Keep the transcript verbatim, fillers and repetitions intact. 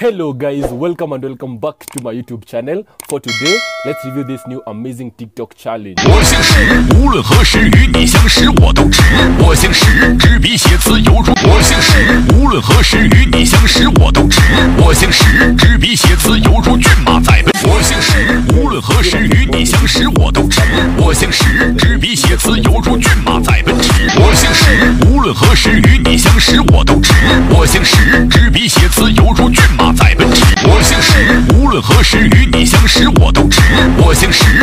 Hello guys, welcome and welcome back to my YouTube channel. For today, let's review this new amazing TikTok challenge. 我姓石，无论何时与你相识我都直。我姓石，执笔写词犹如。我姓石，无论何时与你相识我都直。我姓石，执笔写词犹如骏马在奔。我姓石，无论何时与你相识我都直。我姓石，执笔写词犹如骏马在奔驰。我姓石，无论何时与你相识我都直。我姓石，执笔写词犹如骏马在奔驰。我姓石，无论何时与你相识我都直。我姓石。